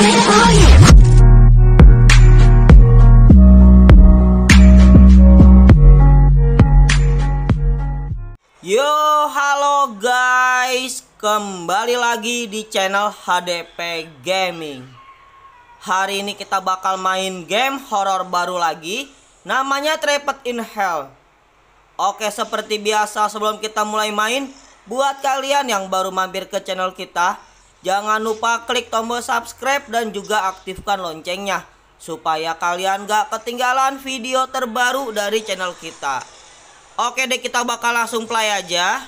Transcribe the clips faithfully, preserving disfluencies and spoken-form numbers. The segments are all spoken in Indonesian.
Yo, halo guys, kembali lagi di channel H D P Gaming. Hari ini kita bakal main game horor baru lagi, namanya Trapped in Hell. Oke, seperti biasa sebelum kita mulai main, buat kalian yang baru mampir ke channel kita, jangan lupa klik tombol subscribe dan juga aktifkan loncengnya, supaya kalian gak ketinggalan video terbaru dari channel kita. Oke deh, kita bakal langsung play aja.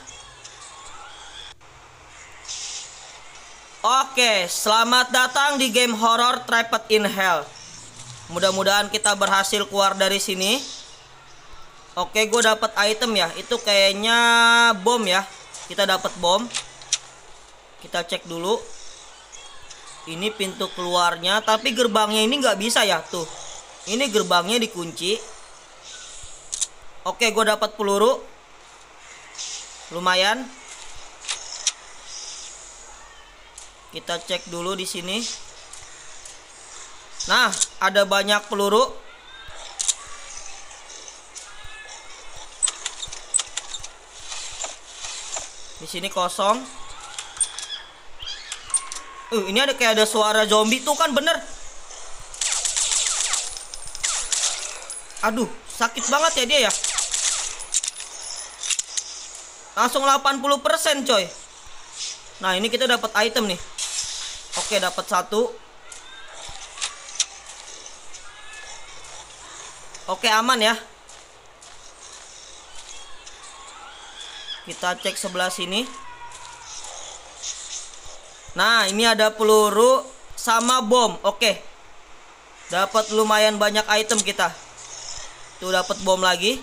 Oke, selamat datang di game horror Trapped in Hell. Mudah-mudahan kita berhasil keluar dari sini. Oke, gue dapat item ya. Itu kayaknya bom ya. Kita dapat bom. Kita cek dulu. Ini pintu keluarnya, tapi gerbangnya ini nggak bisa ya tuh. Ini gerbangnya dikunci. Oke, gue dapat peluru. Lumayan. Kita cek dulu di sini. Nah, ada banyak peluru. Di sini kosong. Uh, ini ada kayak ada suara zombie tuh kan, bener. Aduh, sakit banget ya dia ya. Langsung delapan puluh persen coy. Nah, ini kita dapat item nih. Oke, dapat satu. Oke, aman ya. Kita cek sebelah sini. Nah, ini ada peluru sama bom. Oke. Dapat lumayan banyak item kita. Tuh, dapat bom lagi.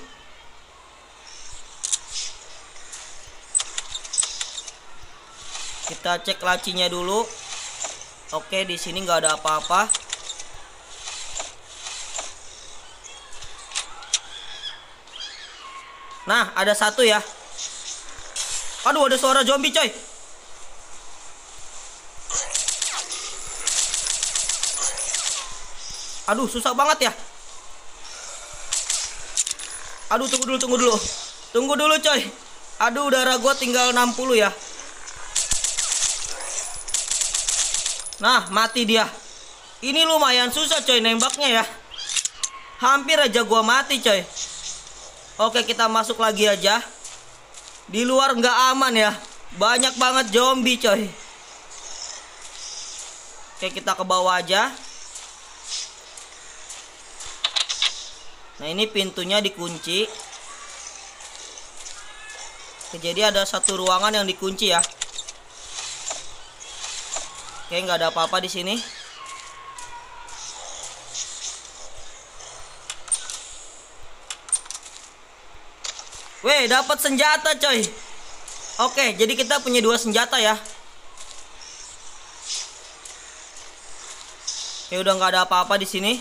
Kita cek lacinya dulu. Oke, di sini nggak ada apa-apa. Nah, ada satu ya. Aduh, ada suara zombie coy. Aduh, susah banget ya. Aduh, tunggu dulu, tunggu dulu. Tunggu dulu coy. Aduh, darah gue tinggal enam puluh ya. Nah, mati dia. Ini lumayan susah coy nembaknya ya. Hampir aja gua mati coy. Oke, kita masuk lagi aja. Di luar nggak aman ya. Banyak banget zombie coy. Oke, kita ke bawah aja. Nah, ini pintunya dikunci. Oke, jadi ada satu ruangan yang dikunci ya. Oke, nggak ada apa-apa di sini. Weh, dapat senjata coy. Oke, jadi kita punya dua senjata ya. Oke, udah nggak ada apa-apa di sini.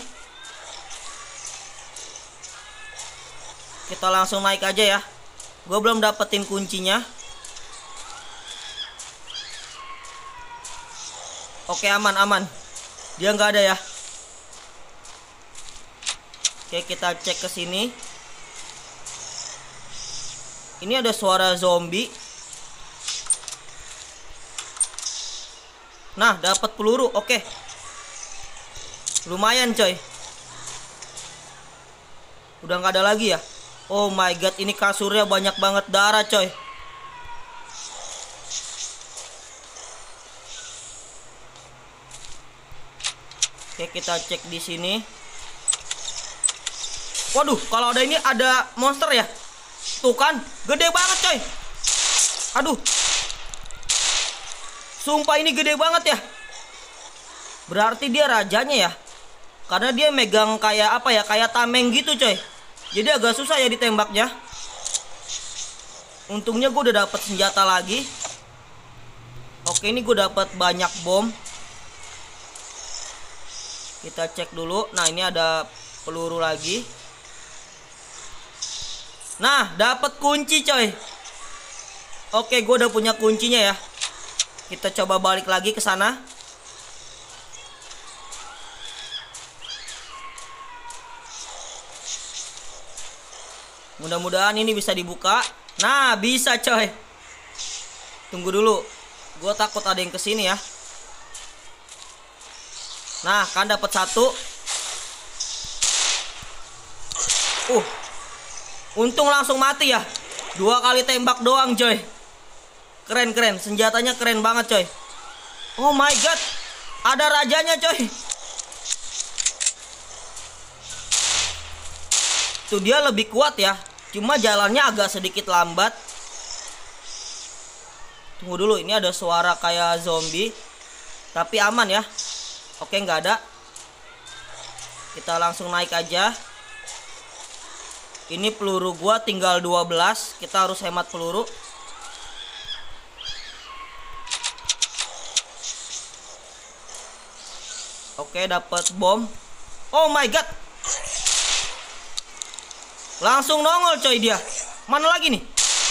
Kita langsung naik aja ya. Gue belum dapetin kuncinya. Oke, aman, aman. Dia nggak ada ya. Oke, kita cek ke sini. Ini ada suara zombie. Nah, dapat peluru. Oke. Lumayan, coy. Udah nggak ada lagi ya. Oh my god, ini kasurnya banyak banget darah, coy. Oke, kita cek di sini. Waduh, kalau ada ini ada monster ya. Tuh kan, gede banget coy. Aduh. Sumpah ini gede banget ya. Berarti dia rajanya ya. Karena dia megang kayak apa ya, kayak tameng gitu coy. Jadi agak susah ya ditembaknya. Untungnya gue udah dapet senjata lagi. Oke, ini gue dapet banyak bom. Kita cek dulu. Nah, ini ada peluru lagi. Nah, dapat kunci coy. Oke, gue udah punya kuncinya ya. Kita coba balik lagi ke sana. Mudah-mudahan ini bisa dibuka. Nah, bisa coy. Tunggu dulu. Gue takut ada yang kesini ya. Nah, kan dapat satu. Uh. Untung langsung mati ya. Dua kali tembak doang coy. Keren-keren. Senjatanya keren banget coy. Oh my god. Ada rajanya coy. Tuh dia lebih kuat ya. Cuma jalannya agak sedikit lambat. Tunggu dulu, ini ada suara kayak zombie. Tapi aman ya. Oke, nggak ada. Kita langsung naik aja. Ini peluru gua tinggal dua belas. Kita harus hemat peluru. Oke, dapat bom. Oh my god. Langsung nongol coy dia. Mana lagi nih?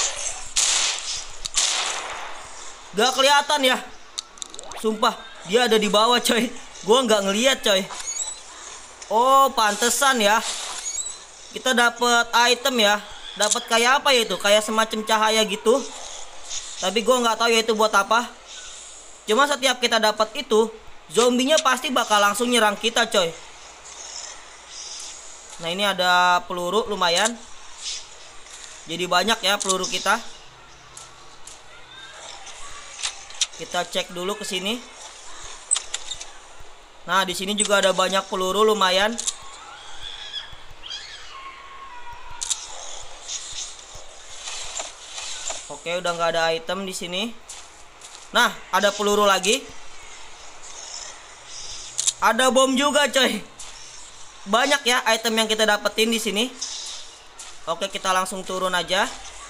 Gak kelihatan ya. Sumpah, dia ada di bawah coy. Gua nggak ngeliat coy. Oh, pantesan ya. Kita dapat item ya. Dapat kayak apa ya itu? Kayak semacam cahaya gitu. Tapi gua nggak tahu ya itu buat apa. Cuma setiap kita dapat itu, zombinya pasti bakal langsung nyerang kita coy. Nah, ini ada peluru lumayan. Jadi banyak ya peluru kita. Kita cek dulu ke sini. Nah, di sini juga ada banyak peluru lumayan. Oke, udah nggak ada item di sini. Nah, ada peluru lagi. Ada bom juga coy. Banyak ya item yang kita dapetin di sini. Oke, kita langsung turun aja.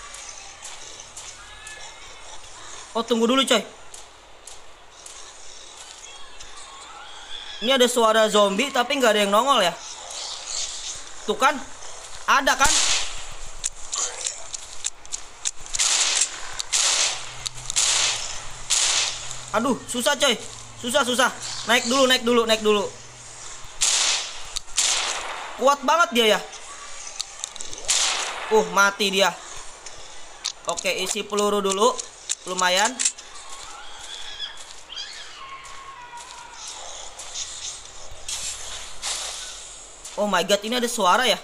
Oh, tunggu dulu coy. Ini ada suara zombie tapi nggak ada yang nongol ya. Tuh kan, ada kan? Aduh, susah coy. Susah, susah. Naik dulu, naik dulu, naik dulu. Kuat banget dia ya. Uh, mati dia. Oke, isi peluru dulu. Lumayan. Oh my god, ini ada suara ya.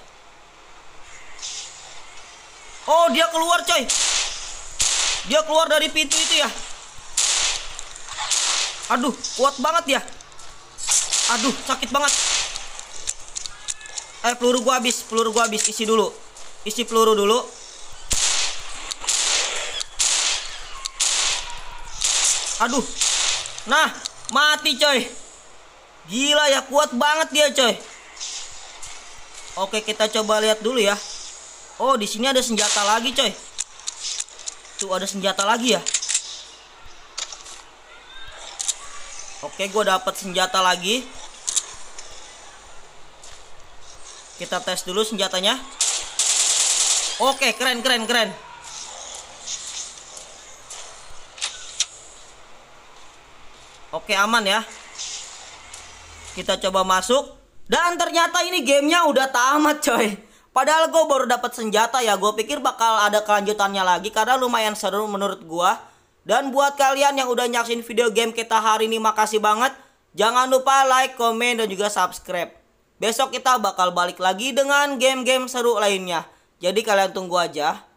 Oh, dia keluar coy. Dia keluar dari pintu itu ya. Aduh, kuat banget ya. Aduh, sakit banget. Eh, peluru gua habis, peluru gua habis. Isi dulu. Isi peluru dulu. Aduh. Nah, mati coy. Gila ya, kuat banget dia coy. Oke, kita coba lihat dulu ya. Oh, di sini ada senjata lagi coy. Tuh ada senjata lagi ya. Oke, gue dapat senjata lagi. Kita tes dulu senjatanya. Oke, keren keren keren. Oke, aman ya. Kita coba masuk. Dan ternyata ini gamenya udah tamat coy. Padahal gue baru dapat senjata ya. Gue pikir bakal ada kelanjutannya lagi karena lumayan seru menurut gue. Dan buat kalian yang udah nyaksin video game kita hari ini, makasih banget. Jangan lupa like, komen, dan juga subscribe. Besok kita bakal balik lagi dengan game-game seru lainnya. Jadi kalian tunggu aja.